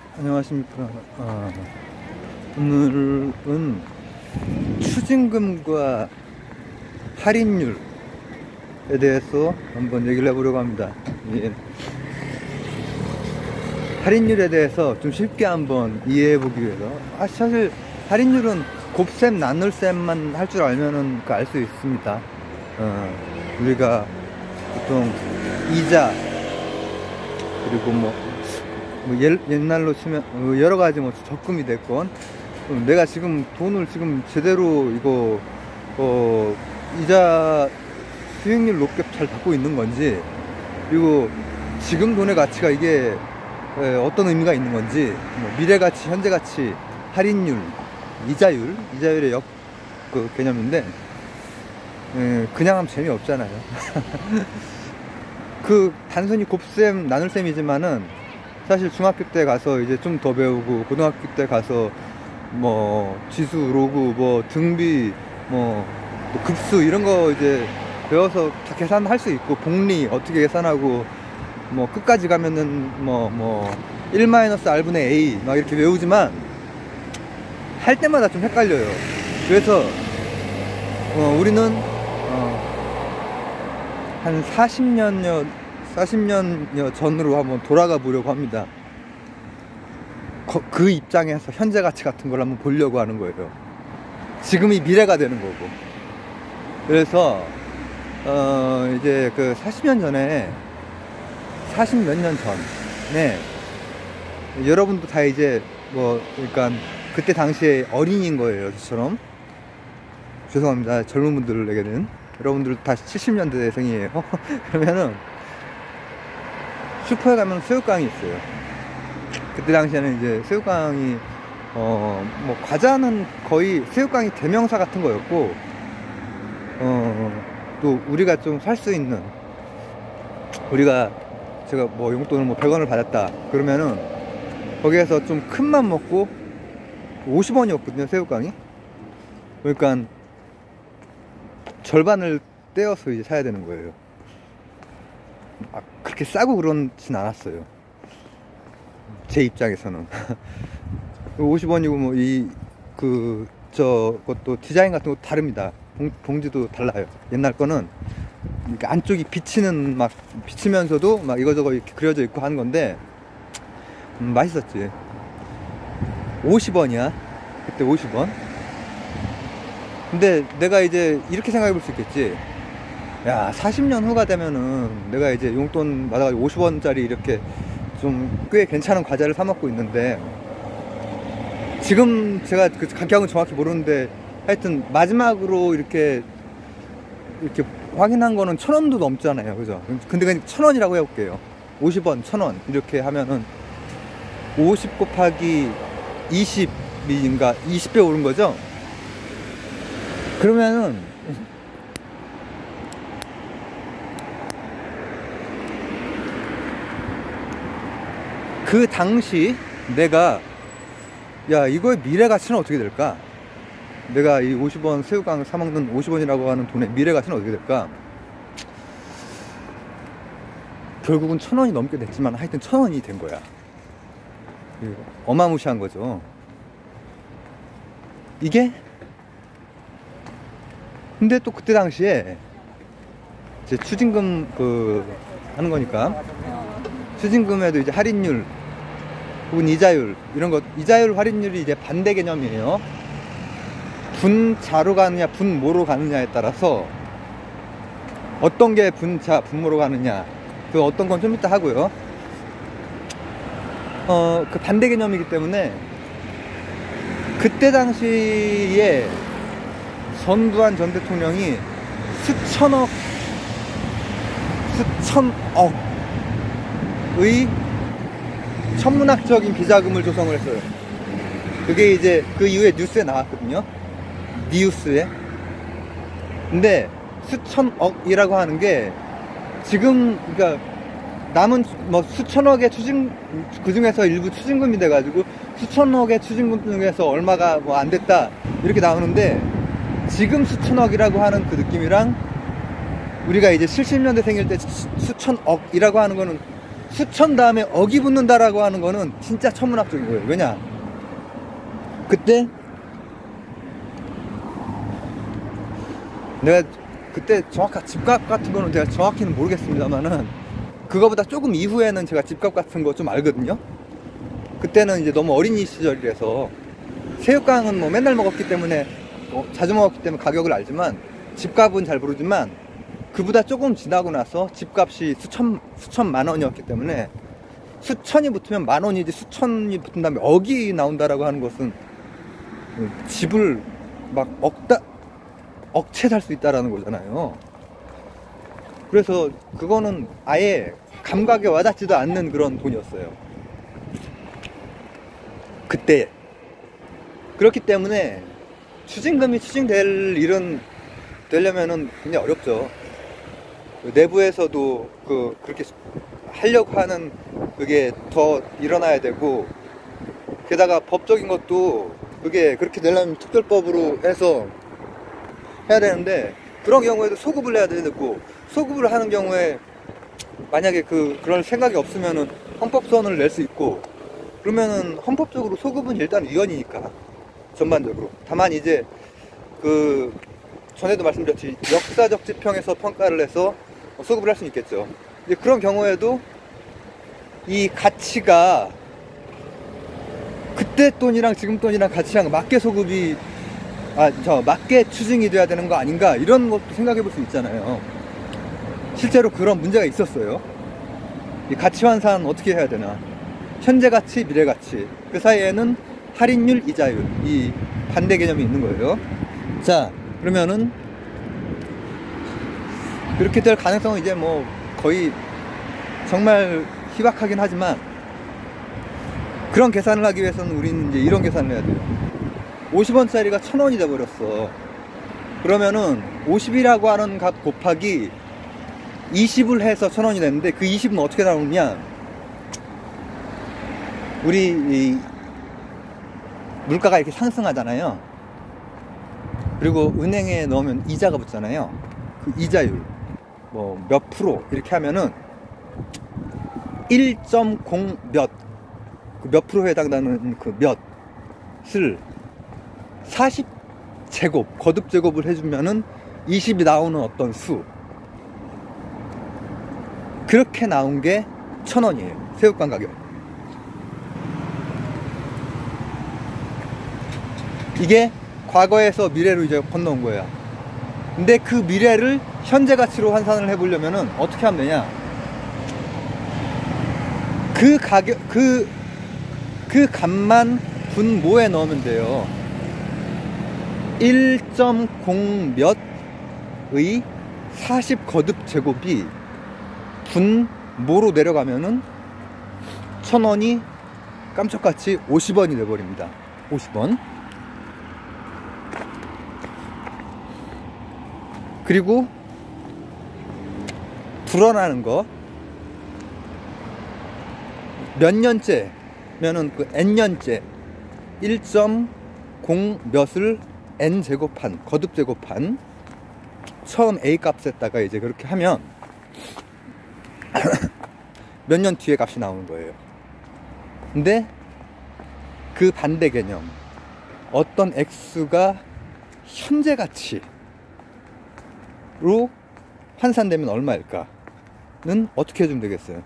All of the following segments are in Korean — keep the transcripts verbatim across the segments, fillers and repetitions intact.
안녕하십니까. 아, 오늘은 추징금과 할인율에 대해서 한번 얘기를 해보려고 합니다. 예. 할인율에 대해서 좀 쉽게 한번 이해해 보기 위해서, 아, 사실 할인율은 곱셈 나눌셈만 할 줄 알면은 알 수 있습니다. 어, 우리가 보통 이자 그리고 뭐, 뭐 옛, 옛날로 치면 여러 가지 뭐 적금이 됐건, 내가 지금 돈을 지금 제대로 이거 어 이자 수익률 높게 잘 받고 있는 건지, 그리고 지금 돈의 가치가 이게 에, 어떤 의미가 있는 건지, 뭐 미래 가치, 현재 가치, 할인율, 이자율, 이자율의 역 그 개념인데, 에, 그냥 하면 재미없잖아요. 그 단순히 곱셈 나눌셈이지만은 사실 중학교 때 가서 이제 좀 더 배우고, 고등학교 때 가서 뭐 지수, 로그, 뭐 등비, 뭐 급수 이런 거 이제 배워서 다 계산할 수 있고, 복리 어떻게 계산하고, 뭐 끝까지 가면은 뭐 뭐 일 마이너스 R분의 A 막 이렇게 외우지만 할 때마다 좀 헷갈려요. 그래서 어 우리는 어 한 사십 년여 사십 년여 전으로 한번 돌아가 보려고 합니다. 거, 그 입장에서 현재 가치 같은 걸 한번 보려고 하는 거예요. 지금이 미래가 되는 거고. 그래서 어 이제 그 사십 년 전에, 사십 몇 년 전에 여러분도 다 이제 뭐 그러니까 그때 당시에 어린이인 거예요. 저처럼. 죄송합니다, 젊은 분들에게는. 여러분들 다 칠십 년대생이에요. 그러면은 슈퍼에 가면 새우깡이 있어요. 그때 당시에는 이제 새우깡이 어 뭐 과자는 거의 새우깡이 대명사 같은 거였고, 어 또 우리가 좀 살 수 있는, 우리가 제가 뭐 용돈을 뭐 백 원을 받았다 그러면은 거기에서 좀 큰 맘 먹고 오십 원이었거든요 새우깡이. 그러니까 절반을 떼어서 이제 사야 되는 거예요. 아, 그렇게 싸고 그렇진 않았어요, 제 입장에서는. 오십 원이고 뭐 이 그 저것도 디자인 같은 거 다릅니다. 봉, 봉지도 달라요. 옛날 거는 이렇게 안쪽이 비치는, 막 비치면서도 막 이거저거 이렇게 그려져 있고 하는 건데, 음, 맛있었지. 오십 원이야 그때. 오십 원. 근데 내가 이제 이렇게 생각해 볼 수 있겠지. 야, 사십 년 후가 되면은 내가 이제 용돈 받아가지고 오십 원짜리 이렇게 좀 꽤 괜찮은 과자를 사 먹고 있는데, 지금 제가 그 가격은 정확히 모르는데 하여튼 마지막으로 이렇게 이렇게 확인한 거는 천 원도 넘잖아요, 그죠? 근데 그냥 천 원이라고 해볼게요. 오십 원, 천 원 이렇게 하면은 오십 곱하기 이십인가 이십 배 오른 거죠? 그러면은 그 당시 내가, 야, 이거의 미래 가치는 어떻게 될까? 내가 이 오십 원 새우깡 사먹는 오십 원이라고 하는 돈의 미래 가치는 어떻게 될까? 결국은 천 원이 넘게 됐지만 하여튼 천 원이 된 거야. 어마무시한 거죠 이게. 근데 또 그때 당시에 이제 추징금 그 하는 거니까, 추징금에도 이제 할인율 혹은 이자율 이런 것, 이자율 할인율이 이제 반대 개념이에요. 분자로 가느냐 분모로 가느냐에 따라서 어떤 게 분자 분모로 가느냐, 그 어떤 건 좀 이따 하고요. 어 그 반대 개념이기 때문에 그때 당시에 전두환 전 대통령이 수천억 수천억의 천문학적인 비자금을 조성을 했어요. 그게 이제 그 이후에 뉴스에 나왔거든요, 뉴스에. 근데 수천억이라고 하는 게 지금, 그러니까 남은 뭐 수천억의 추징, 그 중에서 일부 추징금이 돼가지고 수천억의 추징금 중에서 얼마가 뭐 안 됐다 이렇게 나오는데, 지금 수천억이라고 하는 그 느낌이랑 우리가 이제 칠십 년대생일 때 수천억이라고 하는 거는 수천 다음에 억이 붙는다라고 하는 거는 진짜 천문학적인 거예요. 왜냐? 그때 내가 그때 정확한 집값 같은 거는 제가 정확히는 모르겠습니다만은 그거보다 조금 이후에는 제가 집값 같은 거 좀 알거든요. 그때는 이제 너무 어린이 시절이라서 새우깡은 뭐 맨날 먹었기 때문에 어, 자주 먹었기 때문에 가격을 알지만 집값은 잘 모르지만 그보다 조금 지나고 나서 집값이 수천 수천만 원이었기 때문에 수천이 붙으면 만 원이지 수천이 붙은 다음에 억이 나온다라고 하는 것은 집을 막 억다 억채 살 수 있다라는 거잖아요. 그래서 그거는 아예 감각에 와닿지도 않는 그런 돈이었어요. 그때. 그렇기 때문에 추징금이 추징될 일은 되려면은 굉장히 어렵죠. 내부에서도 그 그렇게 하려고 하는 그게 더 일어나야 되고, 게다가 법적인 것도 그게 그렇게 되려면 특별법으로 해서 해야 되는데, 그런 경우에도 소급을 해야 되고, 소급을 하는 경우에 만약에 그 그런 생각이 없으면은 헌법소원을 낼 수 있고, 그러면은 헌법적으로 소급은 일단 위헌이니까 전반적으로. 다만 이제 그 전에도 말씀드렸지, 역사적 지평에서 평가를 해서 소급을 할 수는 있겠죠. 이제 그런 경우에도 이 가치가 그때 돈이랑 지금 돈이랑 가치랑 맞게 소급이 아 저 맞게 추징이 돼야 되는 거 아닌가, 이런 것도 생각해 볼 수 있잖아요. 실제로 그런 문제가 있었어요. 이 가치 환산 어떻게 해야 되나, 현재 가치, 미래 가치, 그 사이에는 할인율, 이자율, 이 반대 개념이 있는 거예요. 자, 그러면은 그렇게 될 가능성은 이제 뭐 거의 정말 희박하긴 하지만, 그런 계산을 하기 위해서는 우리는 이제 이런 계산을 해야 돼요. 오십 원짜리가 천 원이 돼버렸어. 그러면은 오십이라고 하는 값 곱하기 이십을 해서 천 원이 됐는데, 그 이십은 어떻게 나오느냐, 우리 이 물가가 이렇게 상승하잖아요. 그리고 은행에 넣으면 이자가 붙잖아요. 그 이자율 뭐 몇 프로 이렇게 하면은 일 점 공 몇, 그 몇 프로에 해당하는 그 몇을 사십 제곱, 거듭 제곱을 해주면은 이십이 나오는 어떤 수, 그렇게 나온 게 천 원이에요. 새우깡 가격. 이게 과거에서 미래로 이제 건너온 거예요. 근데 그 미래를 현재 가치로 환산을 해보려면은 어떻게 하면 되냐, 그 가격, 그, 그 값만 분모에 넣으면 돼요. 일 점 공 몇의 사십 거듭 제곱이 분모로 내려가면은 천 원이 깜짝같이 오십 원이 돼버립니다. 오십 원. 그리고 불어나는 거, 몇 년째면은 그 n년째 일 점 공 몇을 n 제곱한, 거듭 제곱한 처음 a 값에다가 이제 그렇게 하면 몇 년 뒤에 값이 나오는 거예요. 근데 그 반대 개념, 어떤 x가 현재 가치로 환산되면 얼마일까는 어떻게 해주면 되겠어요?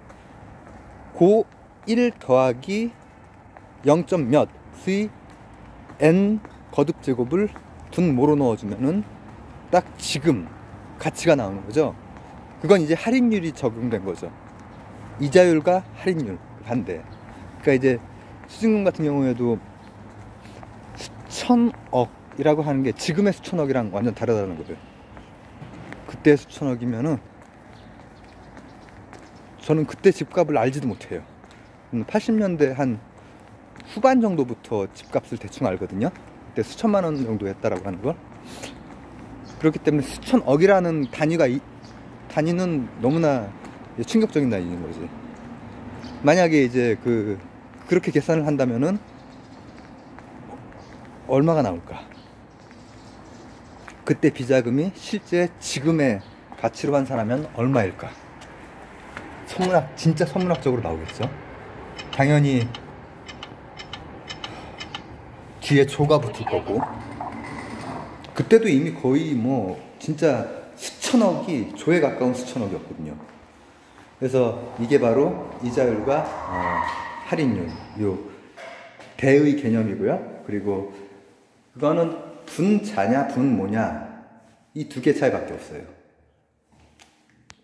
고 일 더하기 영 점 몇의 n 거듭 제곱을 분모로 넣어주면은 딱 지금 가치가 나오는 거죠. 그건 이제 할인율이 적용된 거죠. 이자율과 할인율 반대. 그러니까 이제 수증금 같은 경우에도 수천억이라고 하는 게 지금의 수천억이랑 완전 다르다는 거죠. 그때 수천억이면은 저는 그때 집값을 알지도 못해요. 팔십 년대 한 후반 정도부터 집값을 대충 알거든요. 그때 수천만 원 정도 했다라고 하는 걸. 그렇기 때문에 수천억이라는 단위가 이, 단위는 너무나 충격적인 단위인 거지. 만약에 이제 그 그렇게 계산을 한다면은 얼마가 나올까? 그때 비자금이 실제 지금의 가치로 환산하면 얼마일까? 선문학, 진짜 선문학적으로 나오겠죠. 당연히 뒤에 조가 붙을 거고, 그때도 이미 거의 뭐 진짜 수천억이, 조에 가까운 수천억이었거든요. 그래서 이게 바로 이자율과 어, 할인율, 요 대의 개념이고요. 그리고 그거는 분자냐 분모냐 이 두 개 차이밖에 없어요.